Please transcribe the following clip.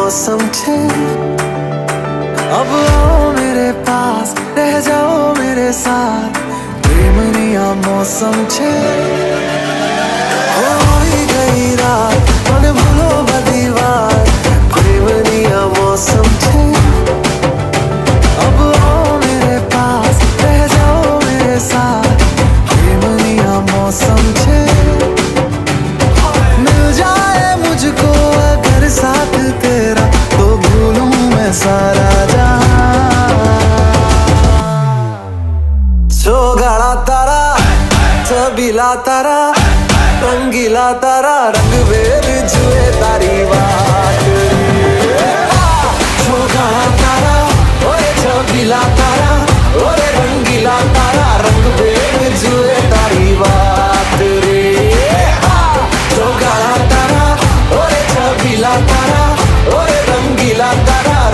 मौसम छे। अब आओ मेरे पास, रह जाओ मेरे साथ, प्रेमनिया मौसम छे। हो ही गई रात, मन भूलो बदी बात, प्रेमनिया मौसम छे। अब आओ मेरे पास, रह जाओ मेरे साथ, प्रेमनिया मौसम छे। मिल जाए मुझको अगर साथ तेरा, तो भूलूं मैं सारा जहां। सोगाड़ा तारा, छबीला तारा, रंगीला तारा, रंग बेर जुए तारी बात। सोगाड़ा तारा, ओए छबीला तारा, ओए रंगीला तारा, रंग बेर जुए तारी बात रे। सोगाड़ा तारा, ओए छबीला तारा, ओए रंगीला तारा,